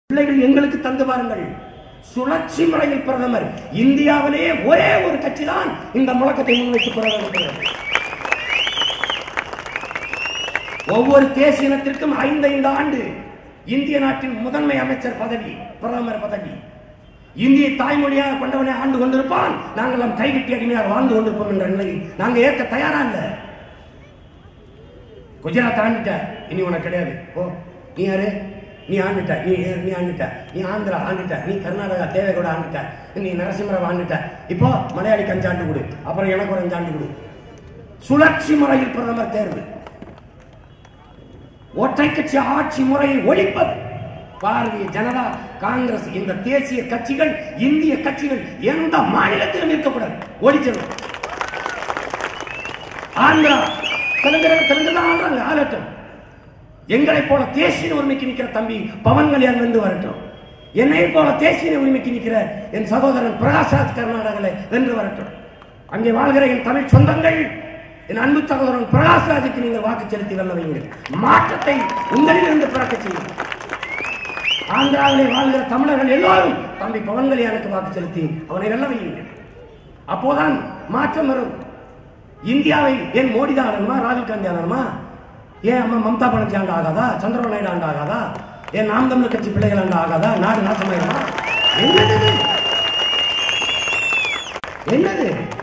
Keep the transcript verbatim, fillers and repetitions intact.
பிள்ளைகள் எங்களுக்கு தந்து பாருங்கள். சுழற்சி முறையில் பிரதமர். இந்தியாவிலேயே ஒரே ஒரு கட்சி தான் இந்த முழக்கத்தை முன்வைத்து பிரதமர். ஒவ்வொரு தேசிய இனத்திற்கும் ஐந்து ஐந்து ஆண்டு இந்திய நாட்டின் முதன்மை அமைச்சர் பதவி, பிரதமர் பதவி. இந்திய தாய்மொழியாக கொண்டவனை ஆண்டு கொண்டிருப்பான். நாங்கள் நம் கைகட்டி அடிமையாக வாழ்ந்து கொண்டிருப்போம் என்ற நிலை நாங்கள் ஏற்க தயாரா இல்ல. குஜராத் ஆண்டுட்ட, இனி உனக்கு கிடையாது. ஓ நீ யாரு? நீ ஆண்டுட்ட, நீ நீ ஆண்டுட்ட, நீ ஆந்திரா ஆண்டுட்ட, நீ கர்நாடகா தேவைகூட ஆண்டுட்ட, நீ நரசிம்மராவ் ஆண்டுட்ட, இப்போ மலையாளிக்கு அஞ்சு ஆண்டு கொடு, அப்புறம் எனக்கு ஒரு அஞ்சு ஆண்டு கொடு. சுழற்சி முறையில் பிரதமர் தேர்வு. ஒற்றை கட்சி ஆட்சி முறையை ஒழிப்பது. பாரதிய ஜனதா, காங்கிரஸ், இந்த தேசிய கட்சிகள், இந்திய கட்சிகள் எந்த மாநிலத்திலும் இருக்கக்கூடாது, ஒழிச்சிடும். ஆந்திரா தெலுங்கு தெலுங்குதான் ஆள்றாங்க, ஆளட்டும். எங்களை போல தேசிய உரிமைக்கு நிற்கிற தம்பி பவன் கல்யாண் வென்று வரட்டும். என்னை போல தேசிய உரிமைக்கு நிற்கிற என் சகோதரன் பிரகாஷ்ராஜ் கர்நாடகாவில் வென்று வரட்டும். அங்கே வாழ்கிற என் தமிழ் சொந்தங்கள், என் அன்பு சகோதரன் பிரகாஷ்ராஜுக்கு நீங்கள் வாக்கு செலுத்தி வெல்ல வையுங்கள். மாற்றத்தை உங்களிலிருந்து பிறக்க செய்யுங்கள். ஆந்திராவிலே வாழ்கிற தமிழர்கள் எல்லோரும் தம்பி பவன் கல்யாணுக்கு வாக்கு செலுத்தி அவனை வெல்ல வையுங்கள். அப்போதான் மாற்றம் வரும். இந்தியாவை ஏன் மோடி தான் ஆடணுமா, ராகுல் காந்தி ஆடணுமா? ஏன் அம்மா மம்தா பானர்ஜி ஆண்டு ஆகாதா? சந்திரபாபு நாயுடு ஆண்டு ஆகாதா? ஏன் நாம் தமிழர் கட்சி பிள்ளைகள் ஆண்டு ஆகாதா? நாடு நாசமாயிருமா? என்னது என்னது